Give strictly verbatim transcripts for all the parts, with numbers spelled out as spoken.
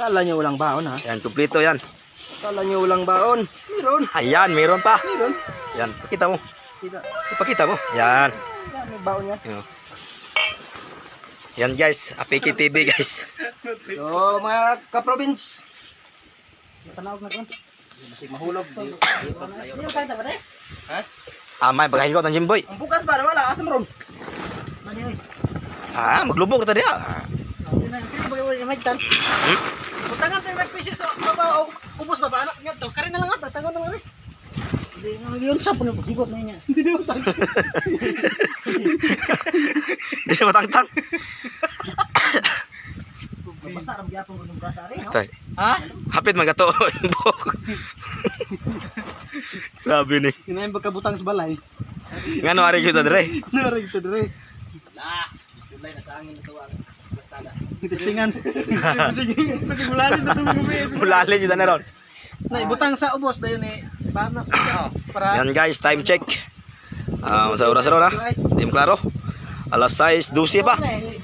Kala nyo walang baon ha? Yan, kumpleto yan. Kala nyo walang baon. Meron. Ayan, meron pa. Meron. Yan, pakita mo. Kita. Ipakita mo. Yan. Yan, may baon yan. Yan. Yan guys, A P K T V guys. So mga ka-province. Tanawag na doon. Masig mahulog. Yung kanta ba rin? Ha? Amay, pagkahikot ng Jimboy. Ang bukas ba? Wala. Asam ron. Mani oy. Ah, maglubog na tadi ah. Hindi na. Kaya bagay wala yung hagtan. Butangan tayo nagpisis. Baba, ubos ba ba? Anak nga to. Karin na lang nga. Tangon na lang rin. Hindi nga yun. Saan po na paghigot na niya? Hindi na matang. Hindi na matangtang. Basta ram gyapon ko ng basa rin, no? Ha? Hapit magato yung buhok. Grabe ni. Kinain ba kabutang sa balay? Ngano ari kita dire? Narig to dire. Lah, isulay na sa angin ito ang basada. Testingan. Sige, sige mulalin na to mga Mulali jud na ron. Na ibutang sa ubos dayon eh. Panas pa para. Yan guys, time check. Ah, uh, sa oras ron ha. Dim klaro. Alas sais dose pa.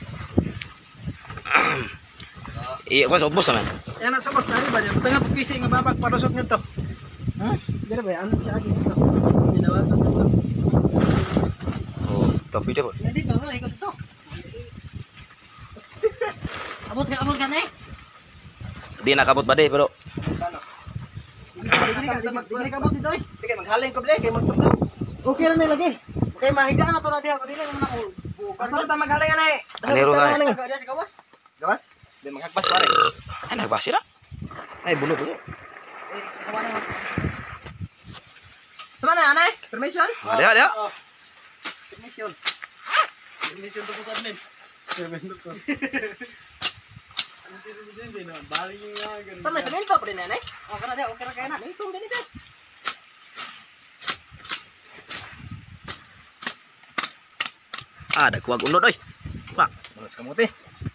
Iya, ko sa ubos naman. Yan sa ubos tani ba? Tanga pipisi nga babag padusot nito. Ha? Dire ba ano siya agi dito? Dinawatan na ba? Oh, tapi dia. Ya dito, wala ikot dito. Abot ka, abot ka na eh. Di nakabot ba di pero Digri ka abot dito eh. Sige, maghaling ko ble kay magtugnaw. Okay ra ni lagi. Okay, mahiga na to na diha ko dili naman ako. Basta ta maghaling ana eh. Aliro na. Gawas. Gawas. Di maghakbas pare. ay nagbasi na. Ay bulo bulo. Sama na anay? Permission? Ada ada. Permission. Permission to pusat nin. Permission to. Sama semento pa din anay? Oh, kana dia, okay ra kaya na. Ito ganito. Ah, ada kuwag unod oy. Pak. Mulot kamote.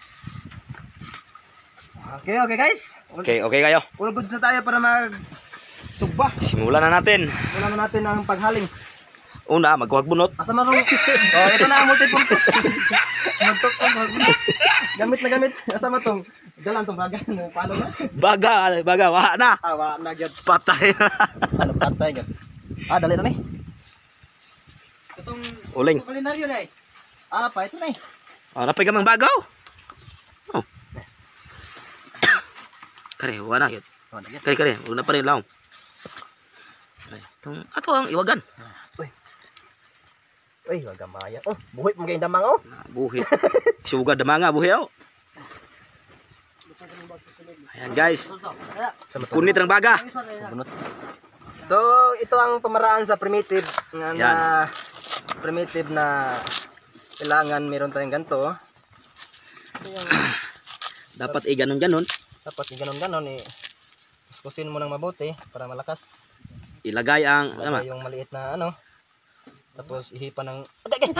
Okay, okay guys. Okay, okay kayo. All good sa tayo para mag sugba. Simulan na natin. Wala na natin ang paghaling. Una, magkuwag bunot. Asa man rong. Oh, ito na ang multi-purpose. Magtok ang magbunot. Gamit na gamit. Asa man tong dalan tong baga mo palo na. Baga, baga, wa na. Awa na gyud. Patay na. Ano patay gyud. Ah, dali na ni. Itong Uling. kalendaryo na eh. Ah, pa ito na eh. Oh, napay ka mang bagaw. Oh. Kare, wa na gyud. Oh, na gyud. Kare kare, una pa rin laom. Ay, tong ato ang iwagan. Uy. Uy, wag gamaya. Oh, buhit mo gayong damang oh. Na buhi. Sugad damanga buhi oh. Ayan guys. Punit ng baga. So, ito ang pamaraan sa primitive nga na Yan. primitive na kailangan meron tayong ganito. Dapat i-ganon ganon. Tapos ganon-ganon eh kuskusin mo ng mabuti para malakas. Ilagay ang ano? Ilagay yung maliit na ano. Tapos ihipan ng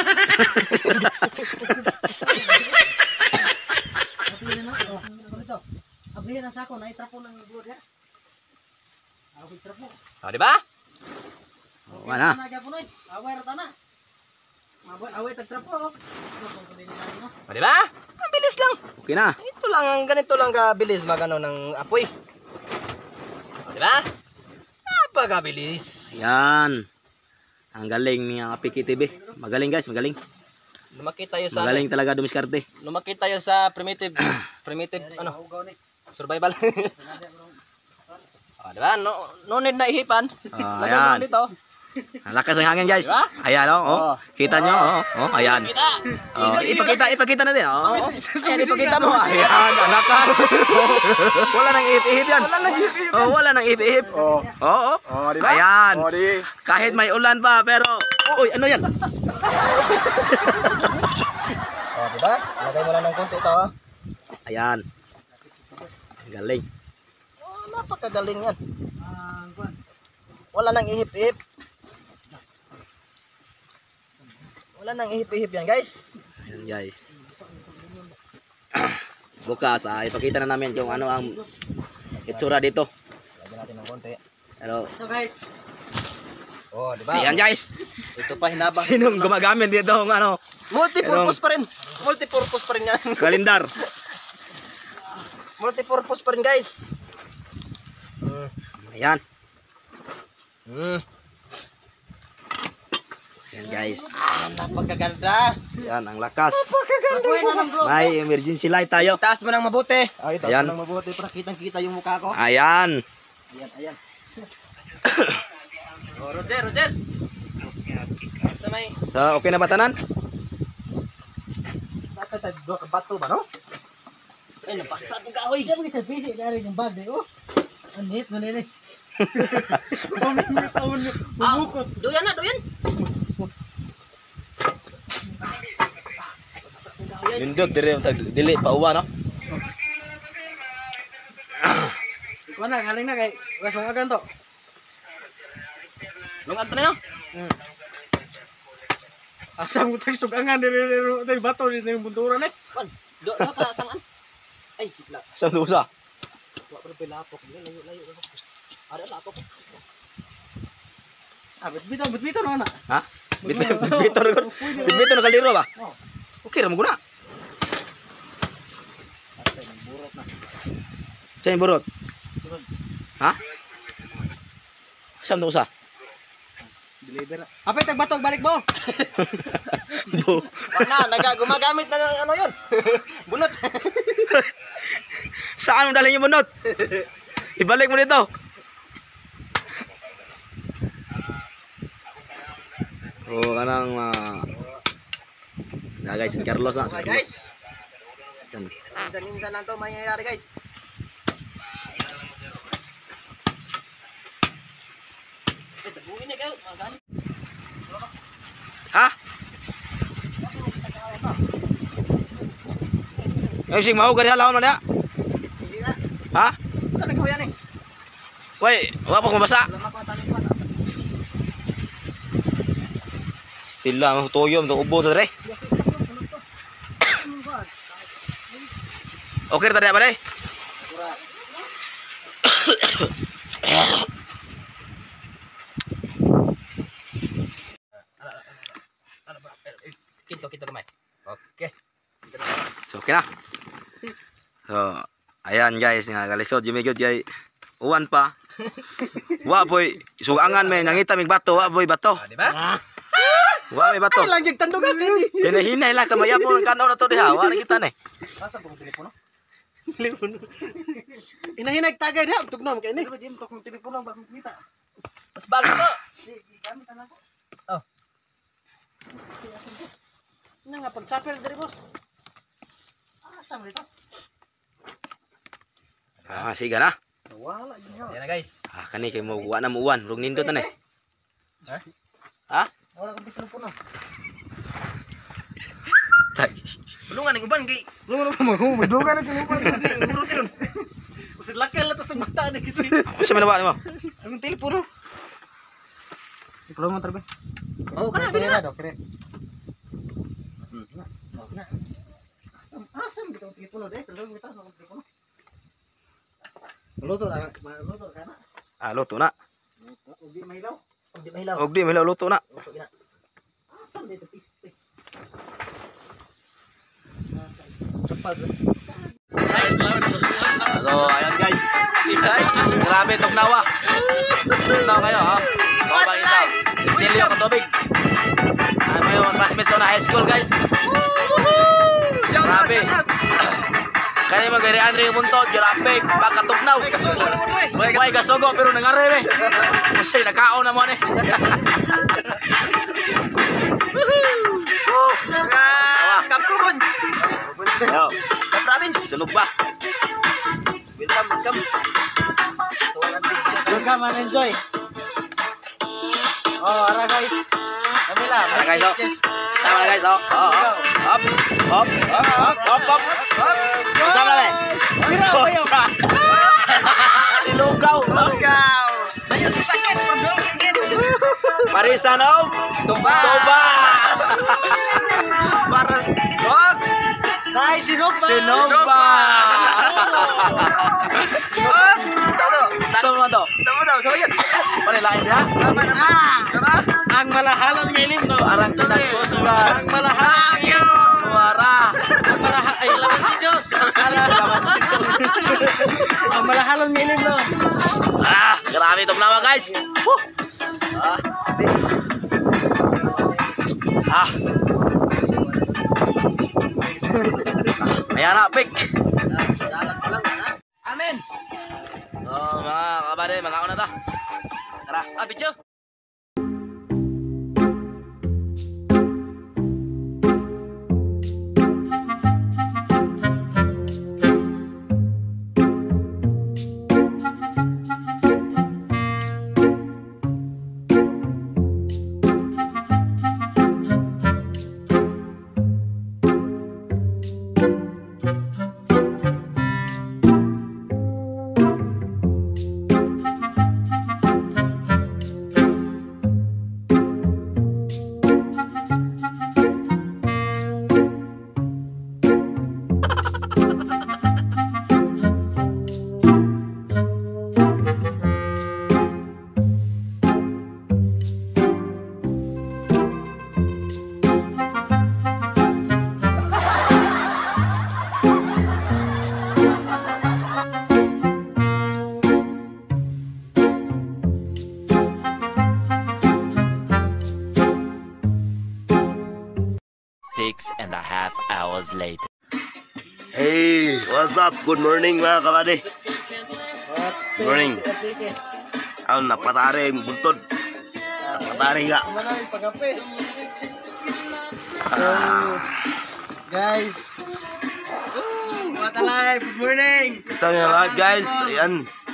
Abrihan ang sako na itrapo ng buod ya. Awit trapo. Oh, di ba? Oh, wala. Away ra tana. Away away tag trapo. Oh, di ba? Ang bilis lang. Okay na. Ito lang ang ganito lang kabilis magano ng apoy. Di ba? Napakabilis. Yan. Ang galing ni ang A P K T V. Magaling guys, magaling. Lumaki tayo sa Magaling talaga dumiskarte. lumaki tayo sa primitive Primitive ano? Survival. oh, di ba? No, no need na ihipan. Ah, Lagyan mo ayan. dito. Ang lakas ng hangin guys. Ayan oh, oh. Kita nyo oh. Oh, ayan. Oh, ipakita, ipakita natin. Oh. Ayan, ipakita mo. Ayan, ang lakas. Wala nang ihip-ihip yan. Wala nang ihip-ihip. Oh, wala nang ihip-ihip. Oh. Oo. Oh, di Ayan. Oh, di. Kahit may ulan pa pero uy, ano yan? Oh, di ba? Lagay mo lang ng konti ito. Oh. Ayan. Ang galing. Oh, napakagaling yan. Wala nang ihip-ihip. Wala nang ihip-ihip yan, guys. Ayan guys. Bukas ah, ipakita na namin yung ano ang itsura dito. Lagyan natin ng konti. Pero Ito, guys. Oh, di ba? ayan guys. Ito pa hinabang. Sinong gumagamit dito ng ano? Multi-purpose pa rin. Multi-purpose pa rin yan. Kalendar. multi-purpose pa rin guys. Hmm. Ayan. Hmm. Ayan guys. Ah, napagaganda. Ayan, ang lakas. Pagkuhin na ng globe. May emergency light tayo. Taas mo nang mabuti. Ay, taas Ayan. mo nang mabuti para kitang-kita yung mukha ko. Ayan. Ayan, ayan. Oh, Roger, Roger. Sa may So, okay na ba tanan? dapat tayo dua ka bato ba, no? Ay, napasad ng kahoy. Hindi mo kasi busy dari ng bag eh. Oh. Ang hit mo nila. Pamimit ako mo bumukot. Doyan na, doyan. Lindot dire tag dili pa uwa no. Wala galing na kay rasong agan to. Lungat na no? Hmm. Asam ko tayo sugangan dire tayo bato din yung bunturan eh. Pan, do do ka sangan. Ay, la. Sa dusa. Wa pa pilapok, layo layo. Ada lapok. Ah, bit-bito, bit-bito na na. Ha? Bit bito ro. Bit no kaliro ba? Oh. Okay ra mo guna. Atay ng burot na. Sa yung burot. Sunod. Ha? Sa dusa. Deliver na. Apay tag batog balik mo. Wag na, naga gumagamit na ng ano 'yon. Bunot. Saan mo dalhin yung bunot? Ibalik mo dito. Oh, kanang uh, na guys, si Carlos na, si Okay, Carlos. guys. Yan. Minsan-minsan lang 'to mangyayari, guys. Eh, tabuhin na kayo, mga ganit. Ha? Ay, sing mau gari halaw na dia. Hindi na. Ha? Sabi ko yan eh. Wait, wa pa ko mabasa. Lamak ko tanin mata. Still lang tuyo mo ubo to dire. Okay tadi apa deh? Kito kito kamay. Oke. So, okay na. So, ayan guys, nga kalisod yung megod kay uwan pa. Wa boy, sugangan may nangita mig bato, wa boy bato. Di ba? Wa may bato. Ay lang gyud tandog agad eh. Hinahinay lang kamaya po ng kanaw na to diha. Wa na kita ni. Sasa ko telepono. Telepono. Inahinag tagay na tugnom kay ni. Di mo tok telepono bagong kita. Mas bago to. Di gamit ana ko. Oh. Ina nga pag-chapel diri boss. Asam dito. Ah, sige na. Wala gyud Yan na, guys. Ah, kani kay mo wa na mo uwan, rung nindot na ni. Ha? Ha? Wala ko telepono. Tay. Bulungan ng uban kay. Lungo ko mo, duga na telepono. Buro tiron. Usid lakay latas ng mata ni kisi. Sa manawa mo. Ang telepono. Ipulong mo tarbe. Oh, kana Kire kana. na do, kire. Hmm. Na. Asam dito telepono deh, kalau kita sama telepono. Luto na, luto kana. Ah, luto na. Ubi mahilaw. Di ba hilaw? Og di mahilaw luto na. Luto gina. Asam dito piste. Cepat. So, ayan guys. Grabe itong nawa. Tugnaw kayo ha. Ito bang isa. Silyo ka tubig. Ano mo yung classmates ko na high school guys. Grabe. Kaya mo gari Andre Munto, grabe. Baka tugnaw. May kasugo pero nangarere. Kasi nakaon na mo ni. Kaprun. Yo, Ka province. sunog ba? Welcome, welcome. Welcome and enjoy. Oh, ara guys. Kami lang. Tara guys, oh. Tama na guys, oh. Oh, oh. Hop, hop, hop, hop, hop, hop. Masama na eh. Mira ba yun? Lugaw, Lugaw. Dayo sa sakit, perdol sa igit. Parisan og Tuba. Tuba. Para wag. Dai sinok ba? Sinogba. Wag. Todo. Sama to. Tama daw, so yan. Panilain dia. Tama na. Tama. Ang malahalan ngayon no. Arang kinagos ba? Ang malahalan. Wara. Ang malahalan ay laman si Diyos. Ang malahalan si Diyos. Ang malahalan milim no. Ah, grabe itong lawa guys. Woo! Ah. Ah. Ayan na, pik. Amen. Oh, mga kabady, mag-ako na ta. Tara, ah, picture. Six and a half hours later. Hey, what's up? Good morning mga kabady. Good morning. Ang napatari yung buntod. Napatari nga. Maraming pagape. So, guys. Woo, what alive. Good morning. Ito yung lahat guys. Ayan.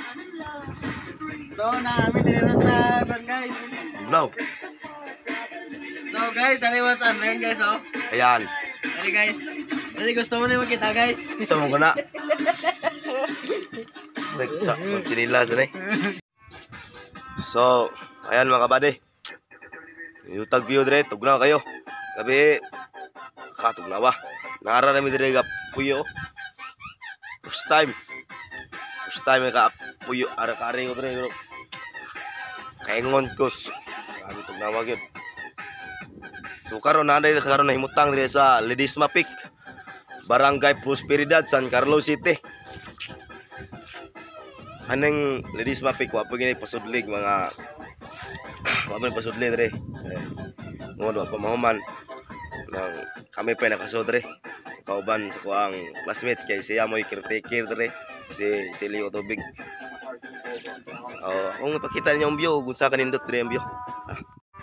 So, namin din na sa guys. No. So, guys, aliwasan rin guys, oh. Ayan. Ready guys. Ready, gusto mo na makita guys. Gusto mo ko na. Nagsak mo chinilas na eh. So, ayan mga kabady. Yutag view dire, tugnaw kayo. Gabi, katugnawa. Nara namin dire ka puyo. First time. First time ka puyo. Ara-kari ko dire. Kaingon ko. Grabe tugnawa yun. So karon na dahil karon na himutang dire sa Ledesma Peak, Barangay Prosperidad, San Carlos City. Aneng Ledesma Peak wa pa gini pasudlig mga wa man pasudlig dire. Eh, mo wa pa mahuman nang kami pa nakasud dire. Kauban sa kuang classmate kay siya mo caretaker dire si si Leo Tubig. Oh, kung ipakita niyo ang view, unsa kanindot dire ang view. Ah.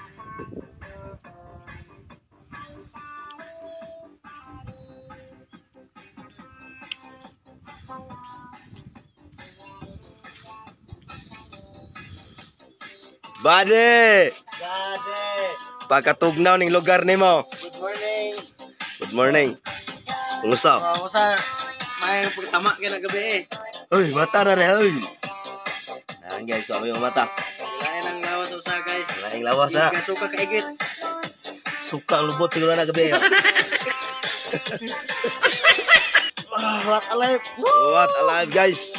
Bade! Gade. Pagkatugnaw ning lugar nimo. Good morning. Good morning. Unsa? Ako sa may pagtama kaya gabi eh. Uy, mata na re, uy. Yan guys, so yung mata. Lain ang lawas usa guys. Laing lawas na. Hindi ka suka kaigit. Suka ang lubot siguro na gabi. Ah, what alive. What alive guys.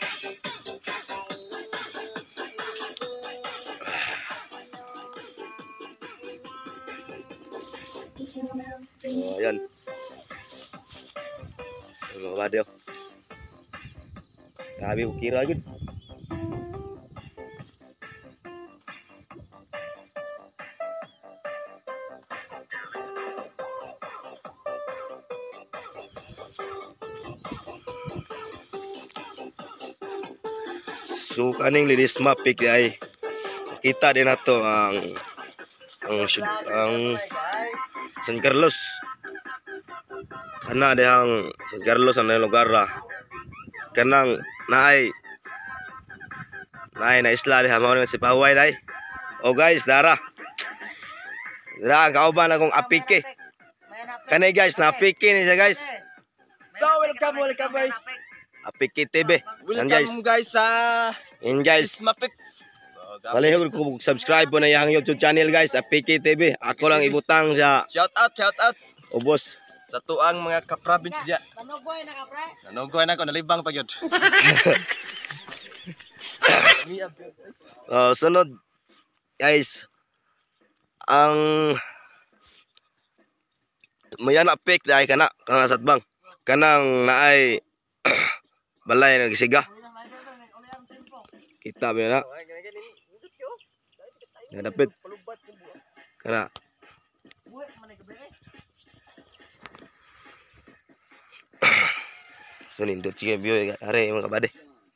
Oh, ayan. Mga kabady, oh. Grabe ko kira yun. So kaning Ledesma Peak ay kita din nato ang ang ang San Carlos. Kana dihang San Carlos ang lugar ra. Kanang naay naay na isla diha mao si Pahuay dai. Oh guys, dara. Dara ang kauban akong apike. Kanay guys, na apike ni siya guys. So, welcome, welcome guys. Apike T V. Yan guys. Welcome guys sa Yan guys. Mapik. Palihog ko subscribe po na yang YouTube channel guys, Apike T V. Ako lang ibutang sa Shout out, shout out ubos. sa tuang mga ka-province diya. Tanogboy na ka pre. Nanunggoy na ko, nalibang pa yun. Uh, sunod guys, ang mayan apik dahil kana kanang satbang kanang naay balay ng gisiga. Kita mo na. Nadapit. Kana. So nindot sige biyo are mga kabade.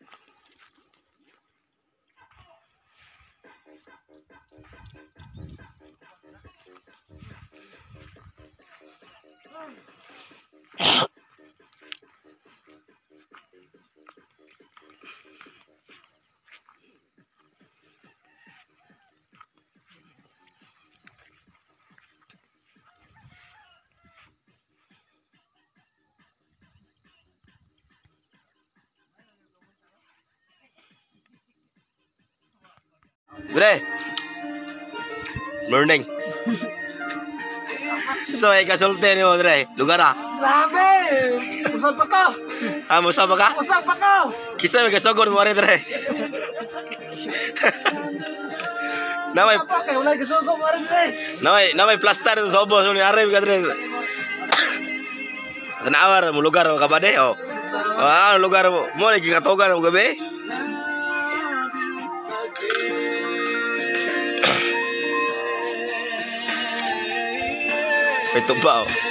Bre. Morning. So ay kasulte ni mo Dre. Lugar ah. Grabe! Usap pa ka! Ah, musa ba ka? Usap pa ka! Kisa may kasugod mo rin Dre. Namay Usap pa kay wala gasugo mo rin eh. namay namay plaster sa obos ni are ka Dre. Tanawar mo lugar mo kabade oh. Ah, lugar mo. Mo lagi katogan mo gabi. Ito ba oh.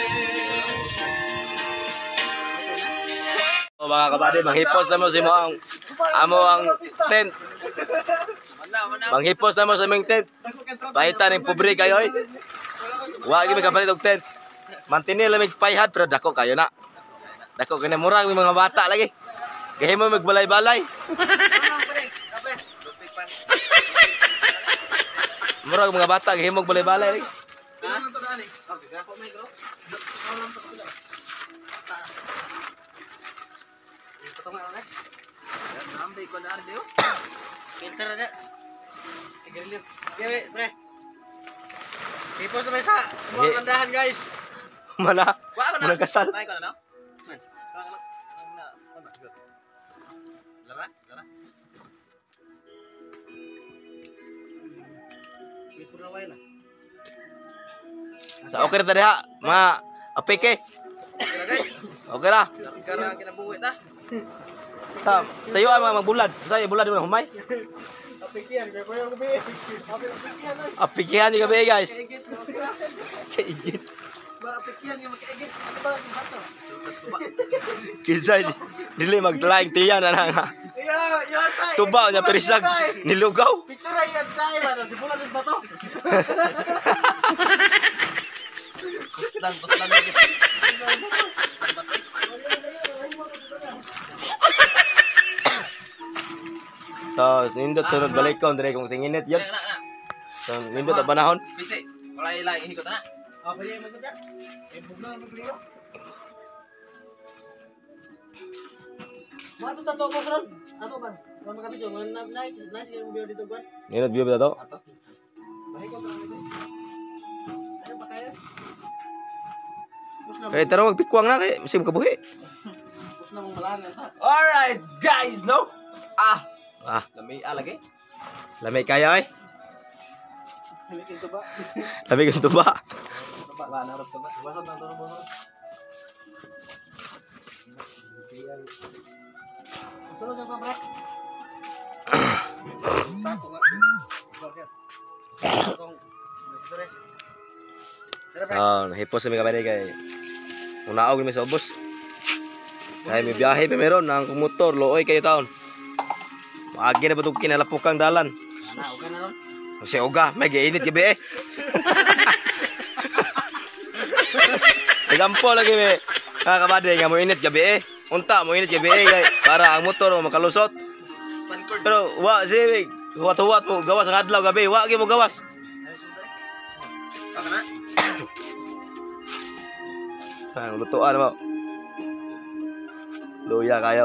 Oh, mga kabady, manghipos na mo si mo ang amo ang tent. Manghipos na mo sa aming tent. Pahitan ng pobre kayo eh. Huwag kami kapalit og tent. Mantinil lamig payhad pero dako kayo na. Dako kaya murag mga bata lagi. Kaya mo magbalay-balay. Murag mga bata kaya mo magbalay-balay lagi. Filter ada. Tigrilyo. Oke, pre. Ipo sa mesa. Mga kandahan, guys. Mana? Wa Mana kasal? Nay ko na, no? Man. Lara, lara. Ipo na way na. Sa okay na tadi ha, ma apike. Okay na. Kara kinabuhi ta. Ta, sayo ay mga bulad. Sayo bulad mo humay. Apikian kay koyo gabi. Apikian ay. Apikihan juga be guys. Kaigit. Kaigit. Ba apikian nga makaigit. Ano ba ang bato? Kinsay dili magtalaing tiyan ana nga. Iya, iya tay. Tuba nya perisag nilugaw. Picture ay yan tay ba? Di pula din bato. Puslan, puslan lagi. So, nindot sunod balik ko dire kung tinginit yun. Nak, nak, nak. So, nindot ang panahon. Bisik. Mulai lain ikut na. Apa dia yang bekerja? Eh, bukan beliau. Matu tato ko karon. Ato ba? Kung magkabidyo, man naik, naik yung video dito ba? Nindot view ba to? Ato. Bahay ko karon ito. Ayo pa kaya? Pusna Eh, tara magpikwang na kay sim kabuhi. pusna mo malahan ta. Alright, guys, no? Ah, Ah, lami ah lagi. lamay kaya eh. Hilikin to ba? Lamay kan tuba. Ba ba na rot ba? Wasod na to mo. Sunod na ba? Sako nga. Ah, hipos kami kabady kay unaog mi sa ubos. Kaya may biyahe pa meron ng motor, looy kayo taon. Maagi na ba itong kinalapukang dalan? Ana, okay na ron. Kasi oga, may gainit gabi eh. Nagampo lagi may kakabady nga mo init gabi eh. Unta mo init gabi eh kay para ang motor mo makalusot. Suncord. Pero wa si huwat-huwat mo gawas ang adlaw gabi, wa gyud mo gawas. Baka na. Ang lutuan mo. Luya kayo.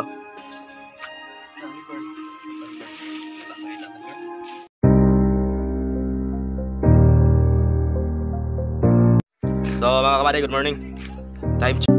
So mga kabady, good morning. Time check.